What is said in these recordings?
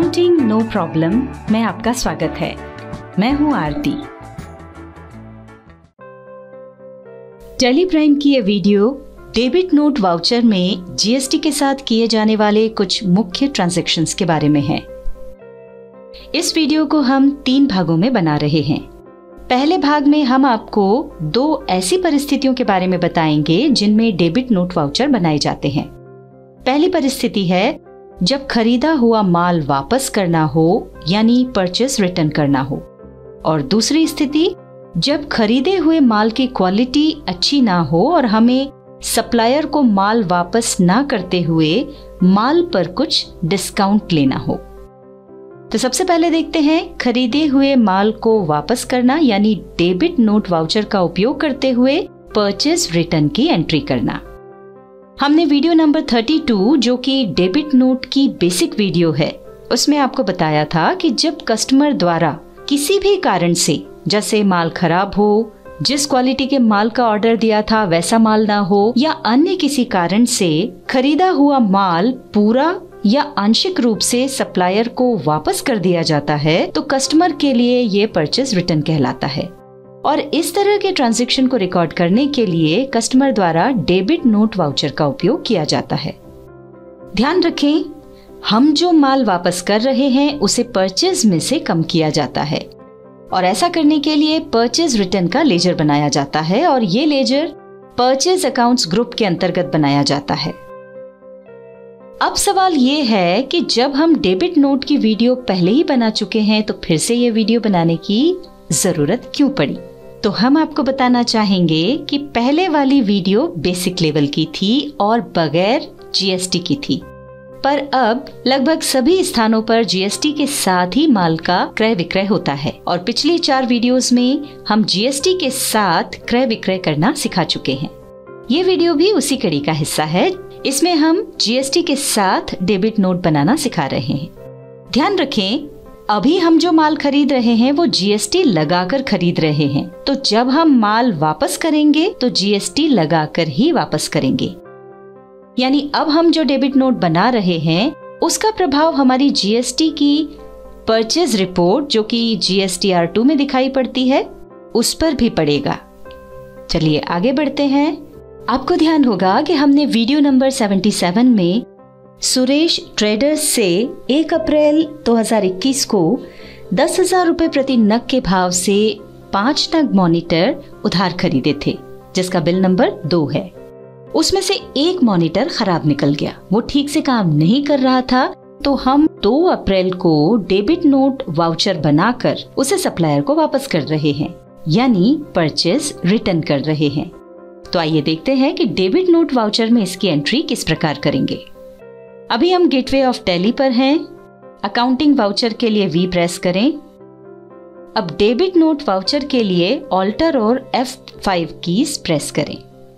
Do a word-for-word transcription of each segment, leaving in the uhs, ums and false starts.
Accounting no problem में आपका स्वागत है। मैं हूं आरती। टेली प्राइम की ये वीडियो डेबिट नोट वाउचर में जीएसटी के साथ किए जाने वाले कुछ मुख्य ट्रांजैक्शंस के बारे में है। इस वीडियो को हम तीन भागों में बना रहे हैं। पहले भाग में हम आपको दो ऐसी परिस्थितियों के बारे में बताएंगे जिनमें डेबिट नोट वाउचर बनाए जाते हैं। पहली परिस्थिति है जब खरीदा हुआ माल वापस करना हो यानी परचेस रिटर्न करना हो, और दूसरी स्थिति जब खरीदे हुए माल की क्वालिटी अच्छी ना हो और हमें सप्लायर को माल वापस ना करते हुए माल पर कुछ डिस्काउंट लेना हो। तो सबसे पहले देखते हैं खरीदे हुए माल को वापस करना यानी डेबिट नोट वाउचर का उपयोग करते हुए परचेस रिटर्न की एंट्री करना। हमने वीडियो नंबर बत्तीस जो कि डेबिट नोट की बेसिक वीडियो है, उसमें आपको बताया था कि जब कस्टमर द्वारा किसी भी कारण से, जैसे माल खराब हो, जिस क्वालिटी के माल का ऑर्डर दिया था वैसा माल ना हो, या अन्य किसी कारण से खरीदा हुआ माल पूरा या आंशिक रूप से सप्लायर को वापस कर दिया जाता है, तो कस्टमर के लिए ये परचेस रिटर्न कहलाता है। और इस तरह के ट्रांजैक्शन को रिकॉर्ड करने के लिए कस्टमर द्वारा डेबिट नोट वाउचर का उपयोग किया जाता है। ध्यान रखें, हम जो माल वापस कर रहे हैं उसे परचेज में से कम किया जाता है, और ऐसा करने के लिए परचेज रिटर्न का लेजर बनाया जाता है, और ये लेजर परचेज अकाउंट्स ग्रुप के अंतर्गत बनाया जाता है। अब सवाल ये है कि जब हम डेबिट नोट की वीडियो पहले ही बना चुके हैं तो फिर से ये वीडियो बनाने की जरूरत क्यों पड़ी? तो हम आपको बताना चाहेंगे कि पहले वाली वीडियो बेसिक लेवल की थी और बगैर जीएसटी की थी, पर अब लगभग सभी स्थानों पर जीएसटी के साथ ही माल का क्रय विक्रय होता है, और पिछली चार वीडियोस में हम जीएसटी के साथ क्रय विक्रय करना सिखा चुके हैं। ये वीडियो भी उसी कड़ी का हिस्सा है। इसमें हम जीएसटी के साथ डेबिट नोट बनाना सिखा रहे हैं। ध्यान रखें, अभी हम जो माल खरीद रहे हैं वो जीएसटी लगाकर खरीद रहे हैं, तो जब हम माल वापस करेंगे तो जीएसटी लगाकर ही वापस करेंगे। यानी अब हम जो डेबिट नोट बना रहे हैं उसका प्रभाव हमारी जीएसटी की परचेज रिपोर्ट, जो कि जीएसटीआर टू में दिखाई पड़ती है, उस पर भी पड़ेगा। चलिए आगे बढ़ते हैं। आपको ध्यान होगा कि हमने वीडियो नंबर सतहत्तर में सुरेश ट्रेडर्स से एक अप्रैल दो हज़ार इक्कीस को दस हजार रुपए प्रति नग के भाव से पांच नग मॉनिटर उधार खरीदे थे, जिसका बिल नंबर दो है। उसमें से एक मॉनिटर खराब निकल गया, वो ठीक से काम नहीं कर रहा था, तो हम दो अप्रैल को डेबिट नोट वाउचर बनाकर उसे सप्लायर को वापस कर रहे हैं, यानी परचेज रिटर्न कर रहे हैं। तो आइए देखते हैं कि डेबिट नोट वाउचर में इसकी एंट्री किस प्रकार करेंगे। अभी हम गेटवे ऑफ टैली पर हैं। अकाउंटिंग वाउचर के लिए वी प्रेस करें। अब डेबिट नोट वाउचर के लिए ऑल्टर और एफ फाइव कीज प्रेस करें।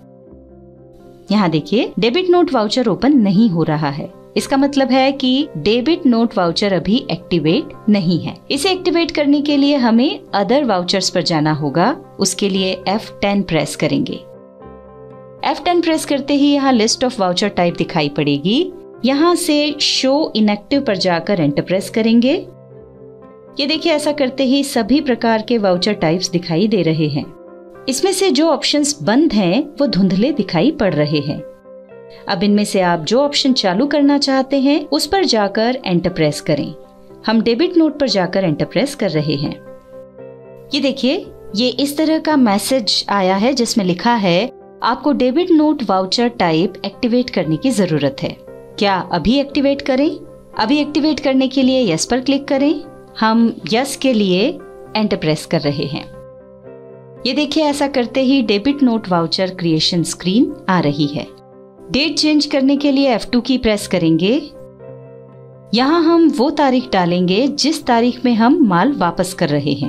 यहाँ देखिए, डेबिट नोट वाउचर ओपन नहीं हो रहा है। इसका मतलब है कि डेबिट नोट वाउचर अभी एक्टिवेट नहीं है। इसे एक्टिवेट करने के लिए हमें अदर वाउचर्स पर जाना होगा। उसके लिए एफ टेन प्रेस करेंगे। एफ टेन प्रेस करते ही यहाँ लिस्ट ऑफ वाउचर टाइप दिखाई पड़ेगी। यहाँ से शो इनएक्टिव पर जाकर एंटर प्रेस करेंगे। ये देखिए, ऐसा करते ही सभी प्रकार के वाउचर टाइप्स दिखाई दे रहे हैं। इसमें से जो ऑप्शंस बंद हैं वो धुंधले दिखाई पड़ रहे हैं। अब इनमें से आप जो ऑप्शन चालू करना चाहते हैं उस पर जाकर एंटर प्रेस करें। हम डेबिट नोट पर जाकर एंटर प्रेस कर रहे हैं। ये देखिए, ये इस तरह का मैसेज आया है जिसमें लिखा है आपको debit note voucher type activate करने की जरूरत है। क्या अभी एक्टिवेट करें? अभी एक्टिवेट करने के लिए यस पर क्लिक करें। हम यस के लिए एंटर प्रेस कर रहे हैं। ये देखिए, ऐसा करते ही debit note voucher creation screen आ रही है। डेट चेंज करने के लिए एफ टू की प्रेस करेंगे। यहाँ हम वो तारीख डालेंगे जिस तारीख में हम माल वापस कर रहे हैं।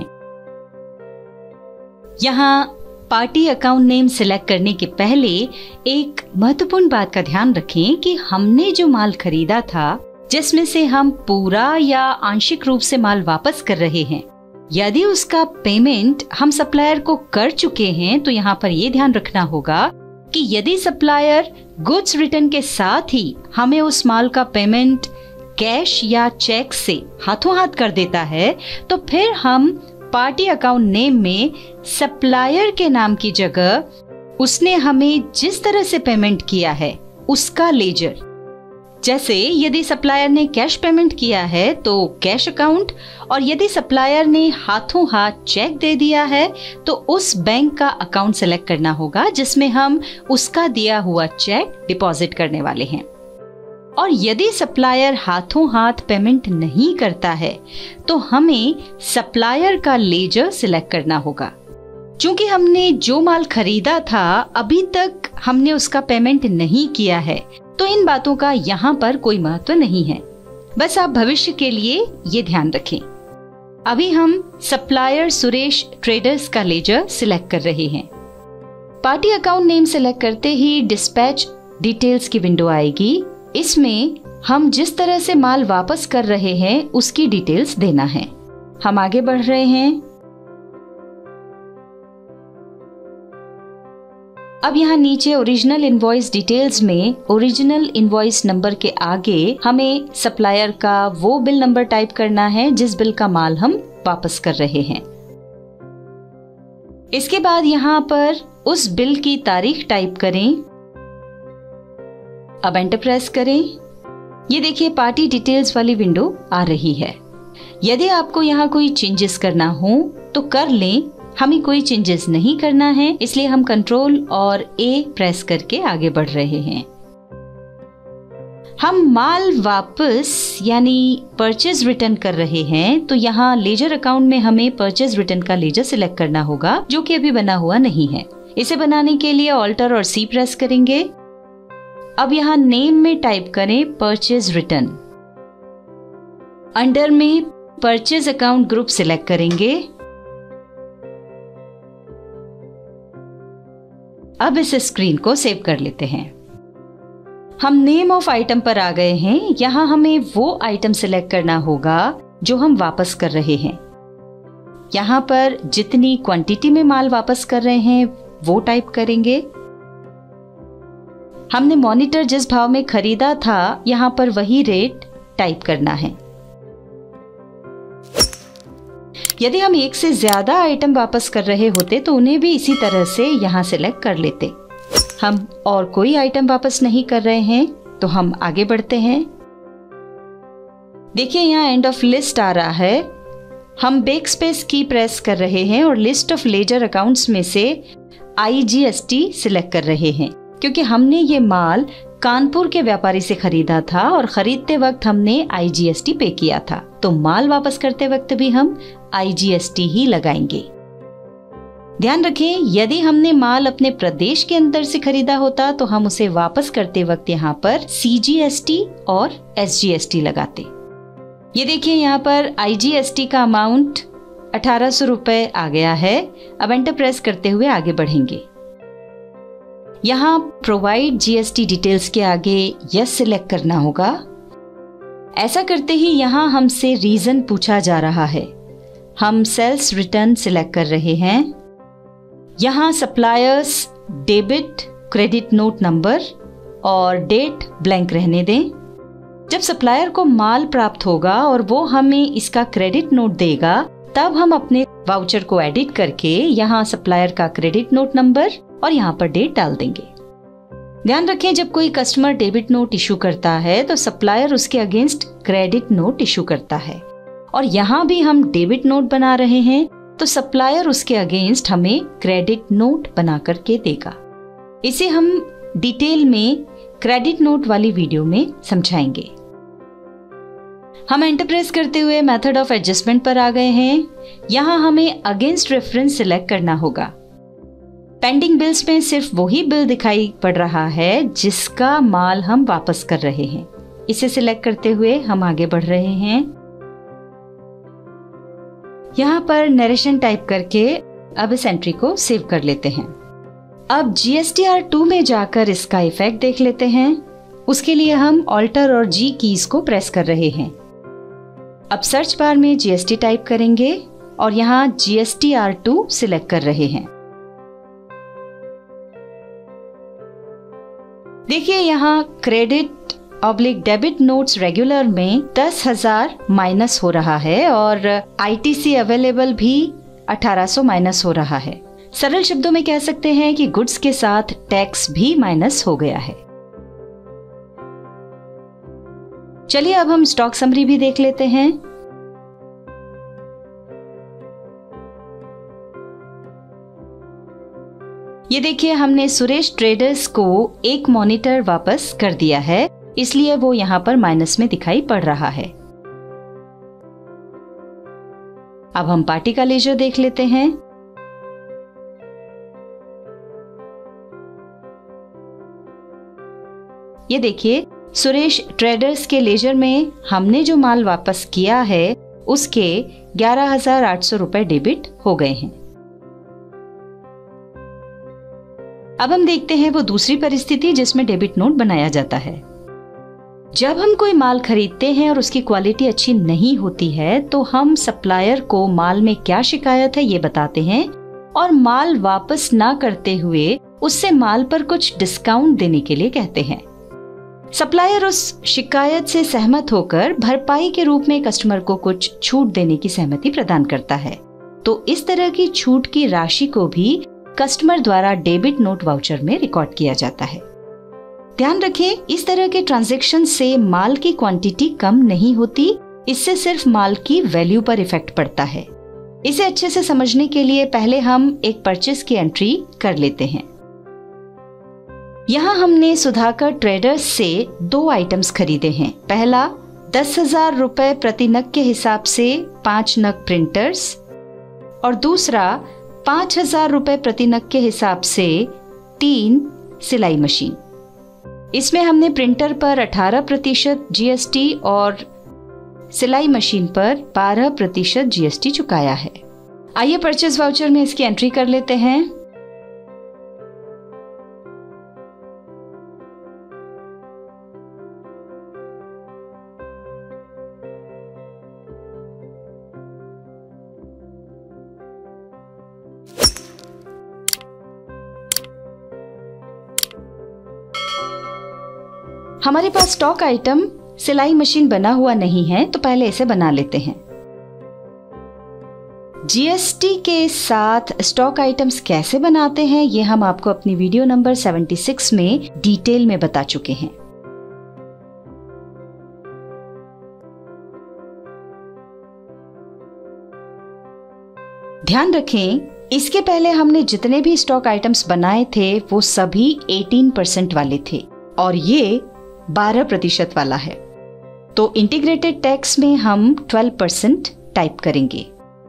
यहाँ पार्टी अकाउंट नेम सिलेक्ट करने के पहले एक महत्वपूर्ण बात का ध्यान रखें कि हमने जो माल खरीदा था, जिसमें से हम पूरा या आंशिक रूप से माल वापस कर रहे हैं, यदि उसका पेमेंट हम सप्लायर को कर चुके हैं, तो यहाँ पर ये ध्यान रखना होगा कि यदि सप्लायर गुड्स रिटर्न के साथ ही हमें उस माल का पेमेंट कैश या चेक से हाथों हाथ कर देता है तो फिर हम पार्टी अकाउंट नेम में सप्लायर के नाम की जगह उसने हमें जिस तरह से पेमेंट किया है उसका लेजर, जैसे यदि सप्लायर ने कैश पेमेंट किया है तो कैश अकाउंट, और यदि सप्लायर ने हाथों हाथ चेक दे दिया है तो उस बैंक का अकाउंट सेलेक्ट करना होगा जिसमें हम उसका दिया हुआ चेक डिपॉजिट करने वाले हैं। और यदि सप्लायर हाथों हाथ पेमेंट नहीं करता है तो हमें सप्लायर का लेजर सिलेक्ट करना होगा। चूंकि हमने जो माल खरीदा था अभी तक हमने उसका पेमेंट नहीं किया है तो इन बातों का यहाँ पर कोई महत्व नहीं है, बस आप भविष्य के लिए ये ध्यान रखें। अभी हम सप्लायर सुरेश ट्रेडर्स का लेजर सिलेक्ट कर रहे हैं। पार्टी अकाउंट नेम सिलेक्ट करते ही डिस्पैच डिटेल्स की विंडो आएगी। इसमें हम जिस तरह से माल वापस कर रहे हैं उसकी डिटेल्स देना है। हम आगे बढ़ रहे हैं। अब यहाँ नीचे ओरिजिनल इनवॉइस डिटेल्स में ओरिजिनल इनवॉइस नंबर के आगे हमें सप्लायर का वो बिल नंबर टाइप करना है जिस बिल का माल हम वापस कर रहे हैं। इसके बाद यहाँ पर उस बिल की तारीख टाइप करें। अब एंटर प्रेस करें। ये देखिए पार्टी डिटेल्स वाली विंडो आ रही है। यदि आपको यहाँ कोई चेंजेस करना हो तो कर लें, हमें कोई चेंजेस नहीं करना है इसलिए हम कंट्रोल और ए प्रेस करके आगे बढ़ रहे हैं। हम माल वापस यानी परचेज रिटर्न कर रहे हैं तो यहाँ लेजर अकाउंट में हमें परचेज रिटर्न का लेजर सिलेक्ट करना होगा जो कि अभी बना हुआ नहीं है। इसे बनाने के लिए ऑल्टर और सी प्रेस करेंगे। अब यहाँ नेम में टाइप करें परचेज रिटर्न। अंडर में परचेज अकाउंट ग्रुप सिलेक्ट करेंगे। अब इस स्क्रीन को सेव कर लेते हैं। हम नेम ऑफ आइटम पर आ गए हैं। यहाँ हमें वो आइटम सिलेक्ट करना होगा जो हम वापस कर रहे हैं। यहाँ पर जितनी क्वांटिटी में माल वापस कर रहे हैं वो टाइप करेंगे। हमने मॉनिटर जिस भाव में खरीदा था यहाँ पर वही रेट टाइप करना है। यदि हम एक से ज्यादा आइटम वापस कर रहे होते तो उन्हें भी इसी तरह से यहाँ सिलेक्ट कर लेते। हम और कोई आइटम वापस नहीं कर रहे हैं तो हम आगे बढ़ते हैं। देखिए यहाँ एंड ऑफ लिस्ट आ रहा है। हम बैक स्पेस की प्रेस कर रहे हैं और लिस्ट ऑफ लेजर अकाउंट्स में से I G S T select कर रहे हैं क्योंकि हमने ये माल कानपुर के व्यापारी से खरीदा था और खरीदते वक्त हमने आई जी एस टी पे किया था, तो माल वापस करते वक्त भी हम आई जी एस टी ही लगाएंगे। ध्यान रखें, यदि हमने माल अपने प्रदेश के अंदर से खरीदा होता तो हम उसे वापस करते वक्त यहाँ पर सी जी एस टी और एस जी एस टी लगाते। ये देखिए यहाँ पर आई जी एस टी का अमाउंट अठारह सौ रुपए आ गया है। अब एंटर प्रेस करते हुए आगे बढ़ेंगे। यहाँ provide G S T details के आगे यस सिलेक्ट करना होगा। ऐसा करते ही यहाँ हमसे रीजन पूछा जा रहा है। हम सेल्स रिटर्न सिलेक्ट कर रहे हैं। यहाँ suppliers debit credit note number और डेट ब्लैंक रहने दें। जब सप्लायर को माल प्राप्त होगा और वो हमें इसका क्रेडिट नोट देगा तब हम अपने वाउचर को एडिट करके यहाँ सप्लायर का क्रेडिट नोट नंबर और यहाँ पर डेट डाल देंगे। ध्यान रखें, जब कोई कस्टमर डेबिट नोट इशू करता है तो सप्लायर उसके अगेंस्ट क्रेडिट नोट इशू करता है, और यहाँ भी हम डेबिट नोट बना रहे हैं तो सप्लायर उसके अगेंस्ट हमें क्रेडिट नोट बना करके देगा। इसे हम डिटेल में क्रेडिट नोट वाली वीडियो में समझाएंगे। हम एंटर प्रेस करते हुए मेथड ऑफ एडजस्टमेंट पर आ गए हैं। यहाँ हमें अगेंस्ट रेफरेंस सिलेक्ट करना होगा। पेंडिंग बिल्स में सिर्फ वही बिल दिखाई पड़ रहा है जिसका माल हम वापस कर रहे हैं। इसे सिलेक्ट करते हुए हम आगे बढ़ रहे हैं। यहाँ पर नरेशन टाइप करके अब इस एंट्री को सेव कर लेते हैं। अब G S T R two में जाकर इसका इफेक्ट देख लेते हैं। उसके लिए हम ऑल्टर और जी कीज को प्रेस कर रहे हैं। अब सर्च बार में जी एस टी टाइप करेंगे और यहाँ G S T R two select कर रहे हैं। देखिए यहाँ credit oblique debit notes regular में दस हजार माइनस हो रहा है और आईटीसी अवेलेबल भी अठारह सौ माइनस हो रहा है। सरल शब्दों में कह सकते हैं कि गुड्स के साथ टैक्स भी माइनस हो गया है। चलिए अब हम स्टॉक समरी भी देख लेते हैं। ये देखिए, हमने सुरेश ट्रेडर्स को एक मॉनिटर वापस कर दिया है, इसलिए वो यहां पर माइनस में दिखाई पड़ रहा है। अब हम पार्टी का लेजर देख लेते हैं। ये देखिए, सुरेश ट्रेडर्स के लेजर में हमने जो माल वापस किया है उसके ग्यारह हजार आठ सौ रुपए डेबिट हो गए हैं। अब हम देखते हैं वो दूसरी परिस्थिति जिसमें डेबिट नोट बनाया जाता है। जब हम कोई माल खरीदते हैं और उसकी क्वालिटी अच्छी नहीं होती है तो हम सप्लायर को माल में क्या शिकायत है ये बताते हैं और माल वापस ना करते हुए उससे माल पर कुछ डिस्काउंट देने के लिए कहते हैं। सप्लायर उस शिकायत से सहमत होकर भरपाई के रूप में कस्टमर को कुछ छूट देने की सहमति प्रदान करता है। तो इस तरह की छूट की राशि को भी कस्टमर द्वारा डेबिट नोट वाउचर में रिकॉर्ड किया जाता है। ध्यान रखें, इस तरह के ट्रांजैक्शन से माल की क्वांटिटी कम नहीं होती, इससे सिर्फ माल की वैल्यू पर इफेक्ट पड़ता है। इसे अच्छे से समझने के लिए पहले हम एक परचेस की एंट्री कर लेते हैं। यहाँ हमने सुधाकर ट्रेडर्स से दो आइटम्स खरीदे हैं। पहला दस हजार रुपए प्रति नग के हिसाब से पांच नग प्रिंटर्स और दूसरा पांच हजार रुपए प्रति नग के हिसाब से तीन सिलाई मशीन। इसमें हमने प्रिंटर पर अठारह प्रतिशत जीएसटी और सिलाई मशीन पर बारह प्रतिशत जीएसटी चुकाया है। आइए परचेज वाउचर में इसकी एंट्री कर लेते हैं। हमारे पास स्टॉक आइटम सिलाई मशीन बना हुआ नहीं है, तो पहले इसे बना लेते हैं। जीएसटी के साथ स्टॉक आइटम्स कैसे बनाते हैं ये हम आपको अपनी वीडियो नंबर छिहत्तर में डिटेल में बता चुके हैं। ध्यान रखें, इसके पहले हमने जितने भी स्टॉक आइटम्स बनाए थे वो सभी अठारह परसेंट वाले थे और ये बारह प्रतिशत वाला है। तो इंटीग्रेटेड टैक्स में हम बारह परसेंट टाइप करेंगे।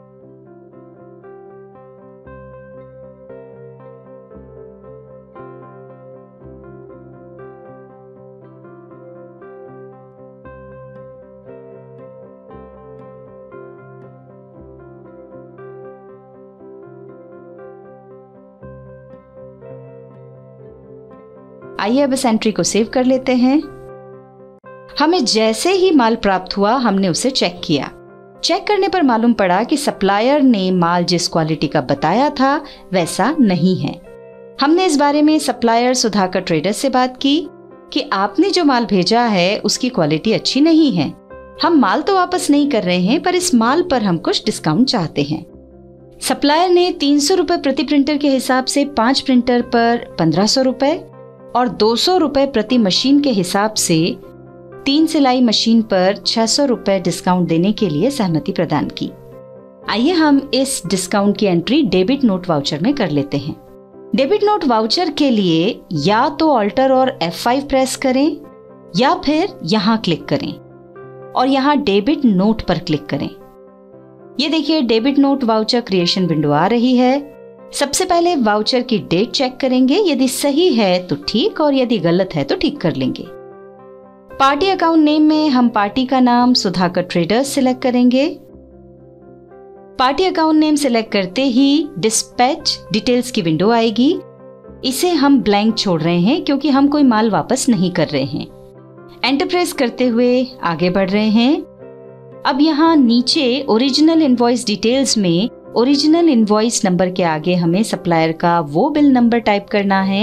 आइए अब इस एंट्री को सेव कर लेते हैं। हमें जैसे ही माल प्राप्त हुआ हमने उसे चेक किया। चेक करने पर मालूम पड़ा कि सप्लायर ने माल जिस क्वालिटी का बताया था वैसा नहीं है। हमने इस बारे में सप्लायर सुधाकर ट्रेडर्स से बात की कि आपने जो माल भेजा है उसकी क्वालिटी अच्छी नहीं है। हम माल तो वापस नहीं कर रहे हैं पर इस माल पर हम कुछ डिस्काउंट चाहते हैं। सप्लायर ने तीन सौ रुपए प्रति प्रिंटर के हिसाब से पांच प्रिंटर पर पंद्रह सौ रुपए और दो सौ रुपए प्रति मशीन के हिसाब से तीन सिलाई मशीन पर छह सौ रुपए डिस्काउंट देने के लिए सहमति प्रदान की। आइए हम इस डिस्काउंट की एंट्री डेबिट नोट वाउचर में कर लेते हैं। डेबिट नोट वाउचर के लिए या तो ऑल्टर और एफ फाइव प्रेस करें या फिर यहाँ क्लिक करें और यहाँ डेबिट नोट पर क्लिक करें। ये देखिए, debit note voucher creation window आ रही है। सबसे पहले वाउचर की डेट चेक करेंगे, यदि सही है तो ठीक और यदि गलत है तो ठीक कर लेंगे। पार्टी अकाउंट नेम में हम पार्टी का नाम सुधाकर ट्रेडर्स सिलेक्ट करेंगे। पार्टी अकाउंट नेम सिलेक्ट करते ही डिस्पैच डिटेल्स की विंडो आएगी। इसे हम ब्लैंक छोड़ रहे हैं क्योंकि हम कोई माल वापस नहीं कर रहे हैं। एंटर प्रेस करते हुए आगे बढ़ रहे हैं। अब यहाँ नीचे ओरिजिनल इनवॉइस डिटेल्स में ओरिजिनल इनवॉइस नंबर के आगे हमें सप्लायर का वो बिल नंबर टाइप करना है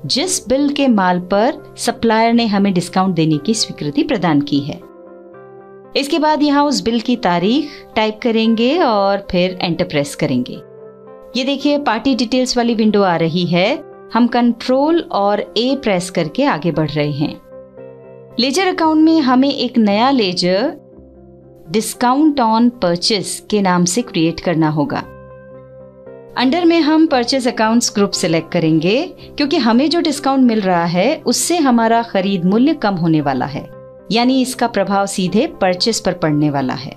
जिस बिल के माल पर सप्लायर ने हमें डिस्काउंट देने की स्वीकृति प्रदान की है। इसके बाद यहाँ उस बिल की तारीख टाइप करेंगे और फिर एंटर प्रेस करेंगे। ये देखिए पार्टी डिटेल्स वाली विंडो आ रही है। हम कंट्रोल और ए प्रेस करके आगे बढ़ रहे हैं। लेजर अकाउंट में हमें एक नया लेजर डिस्काउंट ऑन परचेस के नाम से क्रिएट करना होगा। अंडर में हम परचेस अकाउंट्स ग्रुप सिलेक्ट करेंगे क्योंकि हमें जो डिस्काउंट मिल रहा है उससे हमारा खरीद मूल्य कम होने वाला है, यानी इसका प्रभाव सीधे परचेस पर पड़ने वाला है।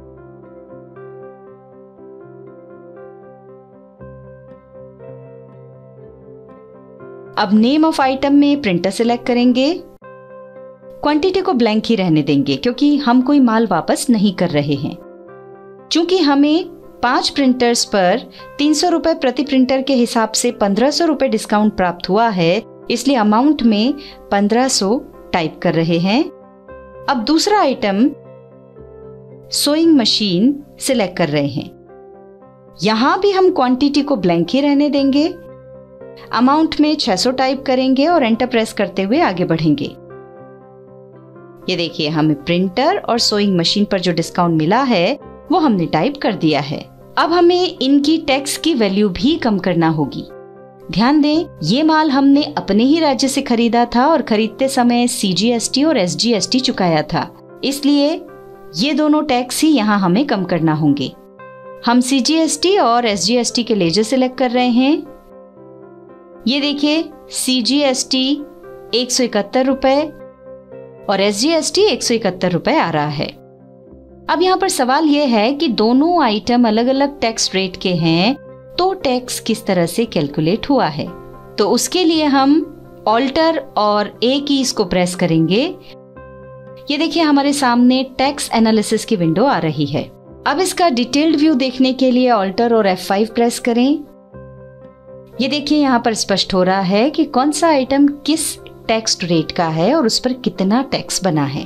अब नेम ऑफ आइटम में प्रिंटर सिलेक्ट करेंगे। क्वांटिटी को ब्लैंक ही रहने देंगे क्योंकि हम कोई माल वापस नहीं कर रहे हैं। चूंकि हमें पांच प्रिंटर्स पर तीन सौ रुपए प्रति प्रिंटर के हिसाब से पंद्रह सौ रुपए डिस्काउंट प्राप्त हुआ है, इसलिए अमाउंट में पंद्रह सौ टाइप कर रहे हैं। अब दूसरा आइटम सोइंग मशीन सिलेक्ट कर रहे हैं। यहां भी हम क्वांटिटी को ब्लैंक ही रहने देंगे। अमाउंट में छह सौ टाइप करेंगे और एंटर प्रेस करते हुए आगे बढ़ेंगे। ये देखिए हमें प्रिंटर और सोइंग मशीन पर जो डिस्काउंट मिला है वो हमने टाइप कर दिया है। अब हमें इनकी टैक्स की वैल्यू भी कम करना होगी। ध्यान दें, ये माल हमने अपने ही राज्य से खरीदा था और खरीदते समय सी जी एस टी और एस जी एस टी चुकाया था, इसलिए ये दोनों टैक्स ही यहाँ हमें कम करना होंगे। हम सी जी एस टी और एस जी एस टी के लेजर सिलेक्ट कर रहे हैं। ये देखिए सी जी एस टी एक सौ इकहत्तर रुपए और एस जी एस टी एक सौ इकहत्तर रुपए आ रहा है। अब यहाँ पर सवाल यह है कि दोनों आइटम अलग अलग टैक्स रेट के हैं, तो टैक्स किस तरह से कैलकुलेट हुआ है। तो उसके लिए हम ऑल्टर और ए कीज को प्रेस करेंगे। ये देखिए हमारे सामने टैक्स एनालिसिस की विंडो आ रही है। अब इसका डिटेल्ड व्यू देखने के लिए ऑल्टर और एफ फाइव प्रेस करें। ये देखिए यहाँ पर स्पष्ट हो रहा है कि कौन सा आइटम किस टैक्स रेट का है और उस पर कितना टैक्स बना है।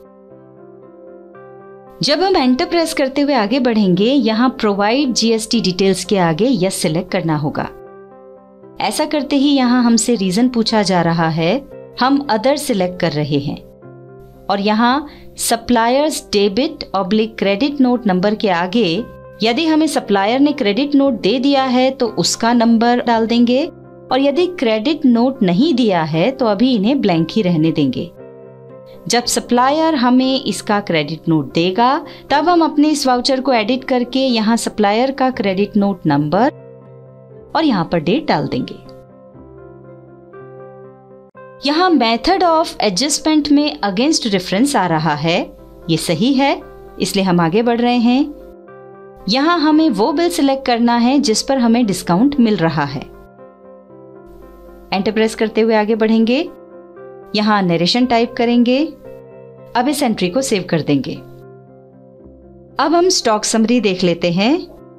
जब हम एंटर प्रेस करते हुए आगे बढ़ेंगे, यहाँ प्रोवाइड जीएसटी डिटेल्स के आगे यस सिलेक्ट करना होगा। ऐसा करते ही यहाँ हमसे रीजन पूछा जा रहा है, हम अदर सिलेक्ट कर रहे हैं और यहाँ suppliers debit oblique credit note number के आगे यदि हमें सप्लायर ने क्रेडिट नोट दे दिया है तो उसका नंबर डाल देंगे और यदि क्रेडिट नोट नहीं दिया है तो अभी इन्हें ब्लैंक ही रहने देंगे। जब सप्लायर हमें इसका क्रेडिट नोट देगा तब हम अपने इस वाउचर को एडिट करके यहाँ सप्लायर का क्रेडिट नोट नंबर और यहाँ पर डेट डाल देंगे। यहाँ मेथड ऑफ एडजस्टमेंट में अगेंस्ट रेफरेंस आ रहा है, ये सही है इसलिए हम आगे बढ़ रहे हैं। यहाँ हमें वो बिल सिलेक्ट करना है जिस पर हमें डिस्काउंट मिल रहा है। एंटर प्रेस करते हुए आगे बढ़ेंगे। यहाँ नरेशन टाइप करेंगे। अब इस एंट्री को सेव कर देंगे। अब हम स्टॉक समरी देख लेते हैं।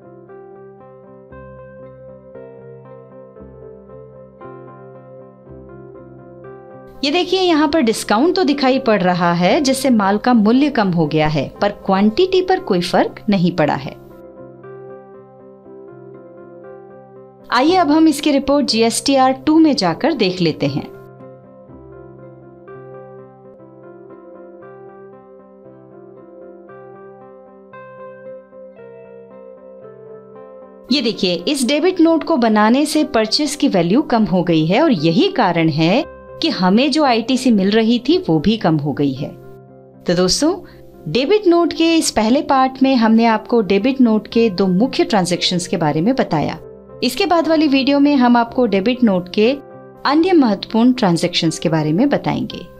ये देखिए यहाँ पर डिस्काउंट तो दिखाई पड़ रहा है जिससे माल का मूल्य कम हो गया है, पर क्वांटिटी पर कोई फर्क नहीं पड़ा है। आइए अब हम इसकी report G S T R two में जाकर देख लेते हैं। ये देखिए इस डेबिट नोट को बनाने से परचेस की वैल्यू कम हो गई है और यही कारण है कि हमें जो आई टी सी मिल रही थी वो भी कम हो गई है। तो दोस्तों, डेबिट नोट के इस पहले पार्ट में हमने आपको डेबिट नोट के दो मुख्य ट्रांजैक्शंस के बारे में बताया। इसके बाद वाली वीडियो में हम आपको डेबिट नोट के अन्य महत्वपूर्ण ट्रांजैक्शंस के बारे में बताएंगे।